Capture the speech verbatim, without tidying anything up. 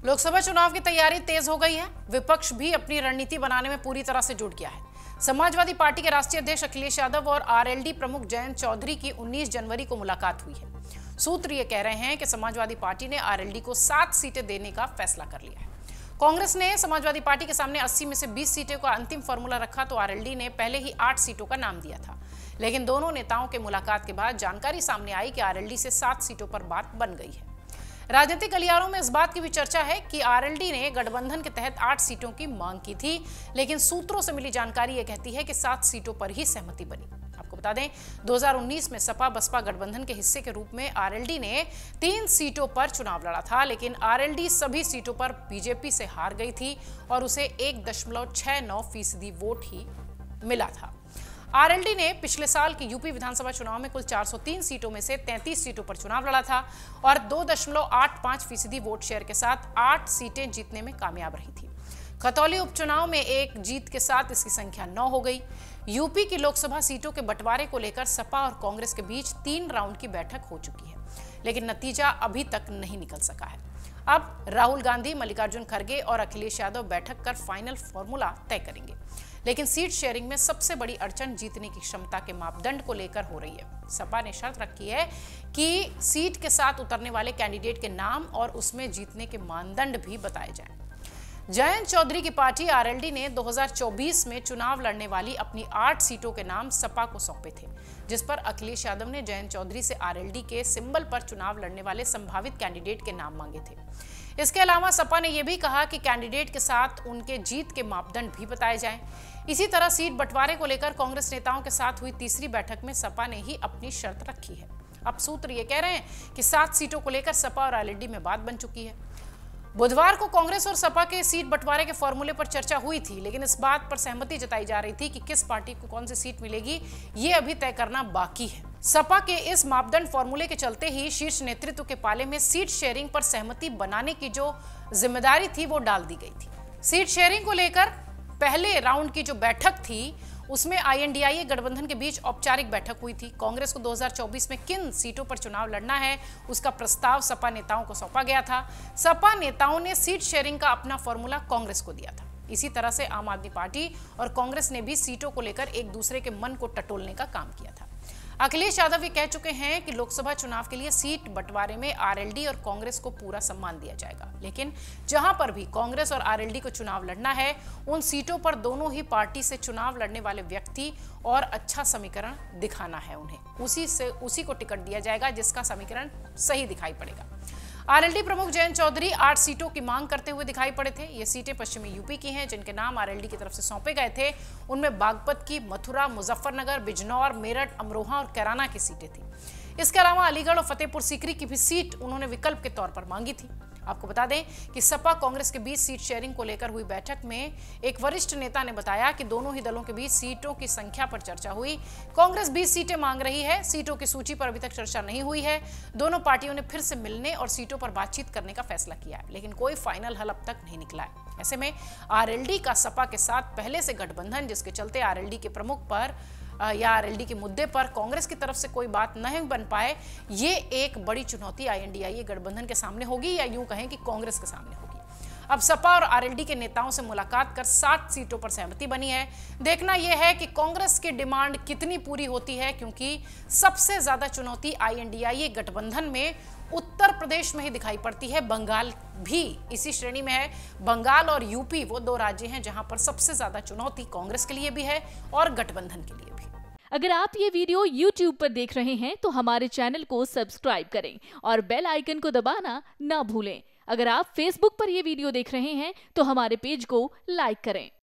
लोकसभा चुनाव की तैयारी तेज हो गई है। विपक्ष भी अपनी रणनीति बनाने में पूरी तरह से जुट गया है। समाजवादी पार्टी के राष्ट्रीय अध्यक्ष अखिलेश यादव और आरएलडी प्रमुख जयंत चौधरी की उन्नीस जनवरी को मुलाकात हुई है। सूत्र ये कह रहे हैं कि समाजवादी पार्टी ने आरएलडी को सात सीटें देने का फैसला कर लिया है। कांग्रेस ने समाजवादी पार्टी के सामने अस्सी में से बीस सीटों का अंतिम फॉर्मूला रखा तो आरएलडी ने पहले ही आठ सीटों का नाम दिया था, लेकिन दोनों नेताओं के मुलाकात के बाद जानकारी सामने आई कि आरएलडी से सात सीटों पर बात बन गई है। राजनीतिक गलियारों में इस बात की भी चर्चा है कि आरएलडी ने गठबंधन के तहत आठ सीटों की मांग की थी, लेकिन सूत्रों से मिली जानकारी यह कहती है कि सात सीटों पर ही सहमति बनी। आपको बता दें, दो हज़ार उन्नीस में सपा बसपा गठबंधन के हिस्से के रूप में आरएलडी ने तीन सीटों पर चुनाव लड़ा था, लेकिन आरएलडी सभी सीटों पर बीजेपी से हार गई थी और उसे एक दशमलव छह नौ फीसदी वोट ही मिला था। आरएलडी ने पिछले साल के यूपी विधानसभा चुनाव में कुल चार सौ तीन सीटों में से तैंतीस सीटों पर चुनाव लड़ा था और दो दशमलव आठ पाँच फीसदी वोट शेयर के साथ आठ सीटें जीतने में कामयाब रही थी। खतौली उपचुनाव में एक जीत के साथ इसकी संख्या नौ हो गई। यूपी की लोकसभा सीटों के बंटवारे को लेकर सपा और कांग्रेस के बीच तीन राउंड की बैठक हो चुकी है, लेकिन नतीजा अभी तक नहीं निकल सका है। अब राहुल गांधी, मल्लिकार्जुन खड़गे और अखिलेश यादव बैठक कर फाइनल फॉर्मूला तय करेंगे, लेकिन सीट शेयरिंग में सबसे बड़ी अड़चन जीतने की क्षमता के मापदंड को लेकर हो रही है। सपा ने शर्त रखी है कि सीट के साथ उतरने वाले कैंडिडेट के नाम और उसमें जीतने के मानदंड भी बताए जाएं। जयंत चौधरी की पार्टी आरएलडी ने दो हज़ार चौबीस में चुनाव लड़ने वाली अपनी आठ सीटों के नाम सपा को सौंपे थे, जिस पर अखिलेश यादव ने जयंत चौधरी से आरएलडी के सिंबल पर चुनाव लड़ने वाले संभावित कैंडिडेट के नाम मांगे थे। इसके अलावा सपा ने यह भी कहा कि कैंडिडेट के साथ उनके जीत के मापदंड भी बताए जाएं। इसी तरह सीट बंटवारे को लेकर कांग्रेस नेताओं के साथ हुई तीसरी बैठक में सपा ने ही अपनी शर्त रखी है। अब सूत्र ये कह रहे हैं कि सात सीटों को लेकर सपा और आरएलडी में बात बन चुकी है। बुधवार को कांग्रेस और सपा के सीट बंटवारे के फॉर्मूले पर चर्चा हुई थी, लेकिन इस बात पर सहमति जताई जा रही थी कि किस पार्टी को कौन सी सीट मिलेगी, ये अभी तय करना बाकी है। सपा के इस मापदंड फॉर्मूले के चलते ही शीर्ष नेतृत्व के पाले में सीट शेयरिंग पर सहमति बनाने की जो जिम्मेदारी थी वो डाल दी गई थी। सीट शेयरिंग को लेकर पहले राउंड की जो बैठक थी उसमें आईएनडीआईए गठबंधन के बीच औपचारिक बैठक हुई थी। कांग्रेस को दो हज़ार चौबीस में किन सीटों पर चुनाव लड़ना है उसका प्रस्ताव सपा नेताओं को सौंपा गया था। सपा नेताओं ने सीट शेयरिंग का अपना फॉर्मूला कांग्रेस को दिया था। इसी तरह से आम आदमी पार्टी और कांग्रेस ने भी सीटों को लेकर एक दूसरे के मन को टटोलने का काम किया था। अखिलेश यादव ये कह चुके हैं कि लोकसभा चुनाव के लिए सीट बंटवारे में आरएलडी और कांग्रेस को पूरा सम्मान दिया जाएगा, लेकिन जहां पर भी कांग्रेस और आरएलडी को चुनाव लड़ना है उन सीटों पर दोनों ही पार्टी से चुनाव लड़ने वाले व्यक्ति और अच्छा समीकरण दिखाना है उन्हें, उसी से उसी को टिकट दिया जाएगा जिसका समीकरण सही दिखाई पड़ेगा। आरएलडी प्रमुख जयंत चौधरी आठ सीटों की मांग करते हुए दिखाई पड़े थे। ये सीटें पश्चिमी यूपी की हैं, जिनके नाम आरएलडी की तरफ से सौंपे गए थे। उनमें बागपत की, मथुरा, मुजफ्फरनगर, बिजनौर, मेरठ, अमरोहा और कैराना की सीटें थी। इसके अलावा अलीगढ़ और फतेहपुर सीकरी की भी सीट उन्होंने विकल्प के तौर पर मांगी थी। आपको बता दें कि सपा कांग्रेस के बीच सीट शेयरिंग को लेकर हुई बैठक में एक वरिष्ठ नेता ने बताया कि दोनों ही दलों के बीच सीटों की संख्या पर चर्चा हुई। कांग्रेस बीस सीटें मांग रही है, सीटों की सूची पर अभी तक चर्चा नहीं हुई है। दोनों पार्टियों ने फिर से मिलने और सीटों पर बातचीत करने का फैसला किया है, लेकिन कोई फाइनल हल अब तक नहीं निकला है। ऐसे में आरएलडी का सपा के साथ पहले से गठबंधन, जिसके चलते आरएलडी के प्रमुख पर या आरएलडी के मुद्दे पर कांग्रेस की तरफ से कोई बात नहीं बन पाए, ये एक बड़ी चुनौती आईएनडीआईए गठबंधन के सामने होगी, या यूं कहें कि कांग्रेस के सामने होगी। अब सपा और आरएलडी के नेताओं से मुलाकात कर सात सीटों पर सहमति बनी है। देखना यह है कि कांग्रेस की डिमांड कितनी पूरी होती है, क्योंकि सबसे ज्यादा चुनौती आईएनडीआईए गठबंधन में उत्तर प्रदेश में ही दिखाई पड़ती है। बंगाल भी इसी श्रेणी में है। बंगाल और यूपी वो दो राज्य हैं जहां पर सबसे ज्यादा चुनौती कांग्रेस के लिए भी है और गठबंधन के लिए भी। अगर आप ये वीडियो यूट्यूब पर देख रहे हैं तो हमारे चैनल को सब्सक्राइब करें और बेल आइकन को दबाना ना भूलें। अगर आप फेसबुक पर ये वीडियो देख रहे हैं तो हमारे पेज को लाइक करें।